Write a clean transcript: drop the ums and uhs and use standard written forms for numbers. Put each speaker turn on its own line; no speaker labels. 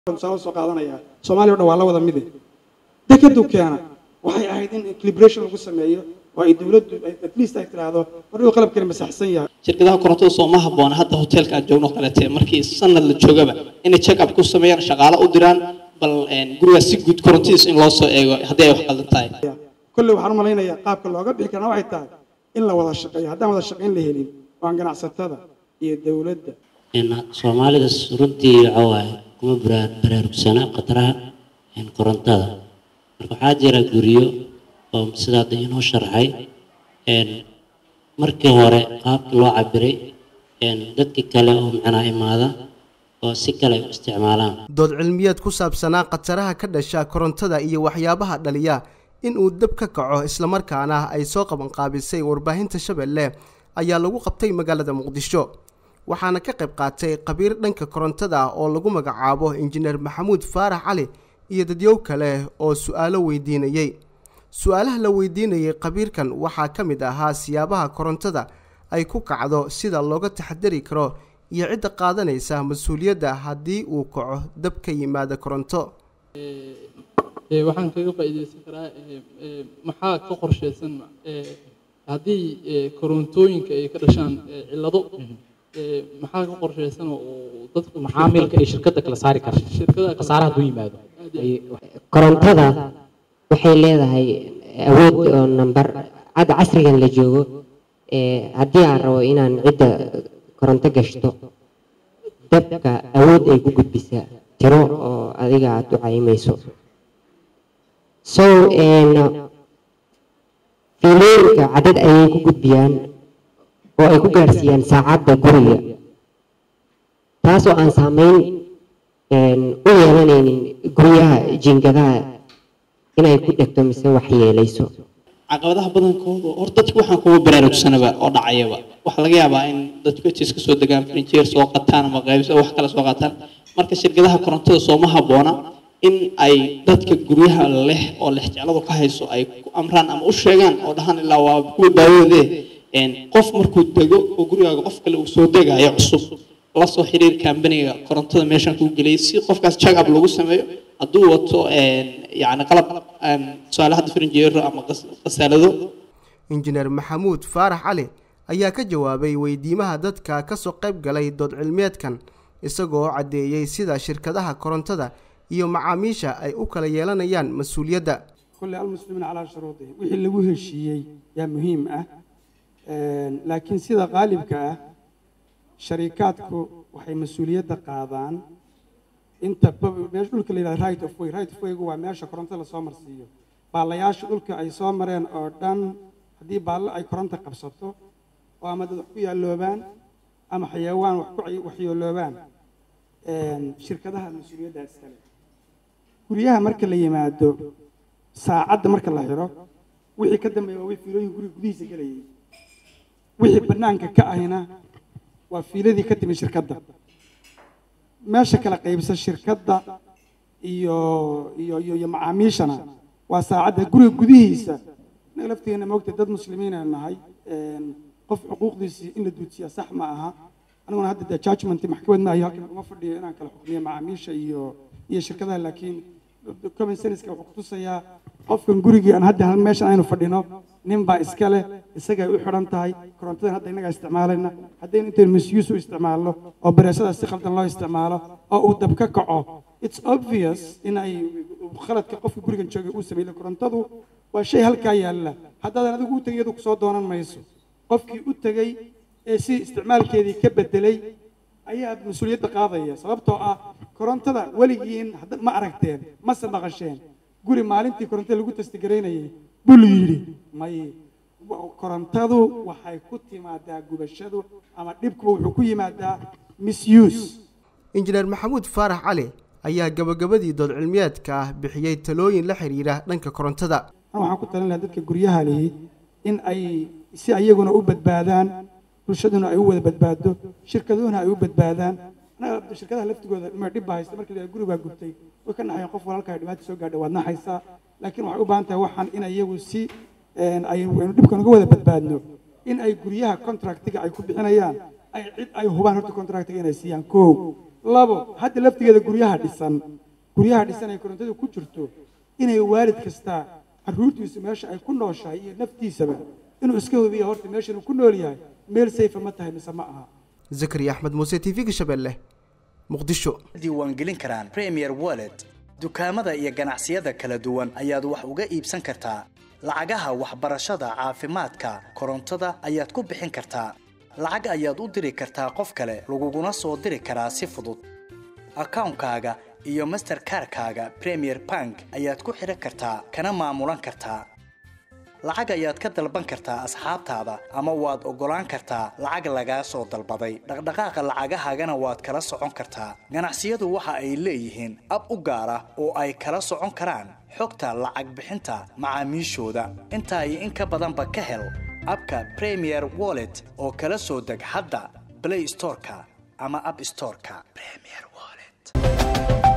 soo qaadanaya Soomaaliya oo wada mid dekadu keena waxay ahayd in equilibration lagu sameeyo oo ay dawladdu at least ay tiraahdo markuu qalabkan masaxsan yahay
shirkadaha korontada Soomaha boona hadda hotelka aan joogno kaleete markii sanad la joogaba in check up ku sameeyaan shaqaale u diraan bal guriga si guud korontiis in loo soo eego hadii ay wax qaldan tahay
kullu waxaan maleynayaa qaabka looga bixi karana waxay tahay in la wada shaqeeyo haddaan wada shaqeyn la helin waan ganacsatada iyo dawladda
in Soomaalida runtii waxa kuma baraarugsana qataraha korontada marka waxa jira guriyo oo sidaa inoo sharxay markii hore qaabka loo cabiray dadka kale oo macna imaada oo si kale u isticmaalaan
dood cilmiyeed ku saabsanaa qataraha ka dhasha korontada iyo waxyaabaha dhaliya in uu dab ka kaco isla markaana ay soo qaban qaabisay warbaahinta Shabeelle ayaa lagu qabtay magaalada Muqdisho waxaana ka qayb qaatay qabiir dhanka korontada oo lagu magacaabo injineer Maxamuud Faarax Cali iyo dadyow kale oo su'aalo weydiinayay su'aalaha la weydiinayay qabiirkan waxa kamid ahaa siyaabaha korontada ay ku kacdo sida looga taxadari karo iyo cid qaadanaysa mas'uuliyadda hadii uu kaco dab ka yimaado koronto
waxaan kaga faa'iideysan karaa maxaa ka qorsheysan hadii korontooyinka ay ka dhashaan cilado maxaa ka qorsheysan oo dadka
macaamilka ay shirkadda kala saari karto
shirkadaha
khasaaraha u yimaado
korontada waxay leedahay awood oo number cad casrigan la joogo hadii aan rabo inaan cid koronto gashto dabka awood ay ku gudbisaa tiro oo adiga aad u caymayso so fiilooyinka cadad ayay ku gudbiyaan oo ay ku gaarsiiyaan saacadda guriga taasoo aan saameyn u yeelanaynin guryaha jiingadaha inay ku dhigto mise wax yeelayso
caqabadaha badankooda horta dadku waxaan kugu baraarugsanaba oo dhacayaba waxa laga yaabaa in dadku iska soo degaan furniture soo qataan ama qaybso wax kala soo qataan marka shirkadaha korontada Soomaha boona in ay dadka guryaha leh oo leh jecladu ka hayso ay ku amraan ama u sheegaan oo dhahan ilaa waa ku daawade qof markuu dego oo gurigaaga qof kale uu soo degayo cusub la soo xiriir company-ga korontada meeshan ku galay si qofkaas check up lagu sameeyo hadduu wato yani qalab su'aalaha furniture ama qasaalado
injineer Maxamuud Faarax Cali ayaa ka jawaabay weydiimaha dadka ka soo qayb galay dood cilmiyeedkan isagoo cadeeyay sida shirkadaha korontada iyo macaamiisha ay u kala yeelanayaan mas'uuliyadda
kulli almuslimiin ala shuruudihi wixii lagu heshiiyay yaa muhiim ah laakiin sida qaalibka ah sharikaadku waxay mas'uuliyadda qaadaan inta meesha dhulka la right of way waa meesha koronto la soo marsiiyo baalayaasha dhulka ay soo mareen oo dhan hadii baal ay koronto qabsato oo ama dad ku yaaloobaan ama xayawaan wax ku waxyeeloobaan shirkadaha mas'uuliyadda iskale guriyaha marka la yimaado saacadda marka la xiro wixii ka dambeeya waa fiilooyin guriga gudihiisa galayay wixii banaanka ka ahina waa fiiladii ka timid shirkadda meesha kala qaybsan shirkadda iyo macaamiishana waa saacadda guriga gudihiisa nafteena moogta dad muslimiin ah nahay qof xuquuqdiisa in la duujiyo sax ma aha anaguna hadda judgment maxkamad ma ayo halkan uma fadhiyo inaan kala xukmiyo macaamiisha iyo shirkadaha laakiin common sense wuxuu ku tusayaa qofkan gurigii aan hadda meeshan aynu fadhino nin baa iska leh isaga u xiran tahay korontada hadda inaga isticmaalayna haddii inta misuse u isticmaalo oo bareeshada si khaldan loo isticmaalo oo uu dab ka kaco it's obvious in ay khaladka qofka gurigan joogay uu sameeyay korontadu waa shay halka yaala haddaadan adigu u tagayadu ku soo doonan mayso qofkii u tagay ee si isticmaalkeedii ka bedelay ayaa mas'uuliyadda qaadaya sababtoo ah korontada waligiin ma aragteen ma sabaqasheen guri maalintii korontada lagu testigareynayay bul yiri may korontadu waxay ku timaadaa gubashadu ama dhibku wuxuu ku yimaadaa misuse
injineer Maxamuud Faarax Cali ayaa gabagabadii dood cilmiyeedka bixiyay talooyin la xiriira dhanka korontada
waxaan ku talin lahaa dadka guryaha leh in ay si ayaguna u badbaadaan bulshaduna ay u wada badbaado shirkaduhuna ay u badbaadaan shirkadaha laftigooda ma dhib haysta markii guriga gubtay oo ka naxay qof walaalka dhibaato soo gaadhay waad naxaysaa laakiin waxay u baahan tahay waxaan in ayagu si ay dhibkan uga wada badbaadno in ay guryaha contractiga ay ku bixinayaan ay cid ay hubaan horta contractiga inay siiyaan koow labo hadda laftigeeda guryaha dhisan ay korontadu ku jirto inay waalid kasta carruurtiisu meesha ay ku nooshahay iyo naftiisaba inuu iska hubiyo horta meesha inuu ku nool yahay meel safe ma tahay mise ma aha.
zakariya axmed muuse TV-ga Shabeelle muqdisho.
diiwaangelin karaan Premier Wallet dukaamada iyo ganacsiyada kala duwan ayaad wax uga iibsan kartaa lacagaha waxbarashada caafimaadka korontada ayaad ku bixin kartaa lacag ayaad u diri kartaa qof kale laguguna soo diri karaa si fudud akaunkaaga iyo Mastercard-kaaga Premier Bank ayaad ku xiran kartaa kana maamulan kartaa lacag ayaad ka dalban kartaa asxaabtaada ama waad ogolaan kartaa lacag laga soo dalbaday dhaqdhaqaaqa lacagahaagana waad kala socon kartaa ganacsiyadu waxa ay leeyihiin ab u gaar ah oo ay kala socon karaan xogta lacag bixinta macaamiishooda inta ay in ka badan ba ka hel abka Premier Wallet oo kala soo deg hadda Play Store-ka ama App Store-ka Premier Wallet.